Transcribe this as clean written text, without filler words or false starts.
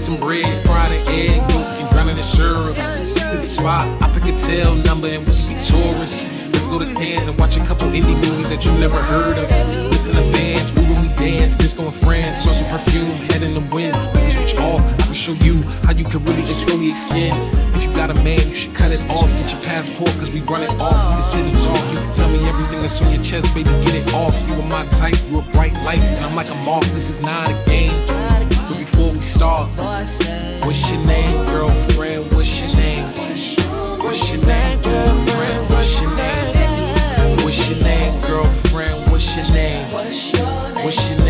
some bread, fried an egg, yolk, and grinding the syrup. Pick a spot, I pick a tail number, and we can be tourists. Let's go to Cannes and watch a couple indie movies that you never heard of. Listen to bands, move when we dance, disco and friends, smell some perfume, head in the wind. We can switch off, I will show you how you can really exfoliate skin. If you got a man, you should cut it off. Get your passport, cause we run it off. We can sit and talk, you can tell me everything that's on your chest, baby, get it off. You are my type, you a bright light, and I'm like a moth. This is not a game. But before we start, what's your name, girlfriend? What's your name? What's your name, girlfriend? What's your name? What's your name, girlfriend? What's your name? What's your name?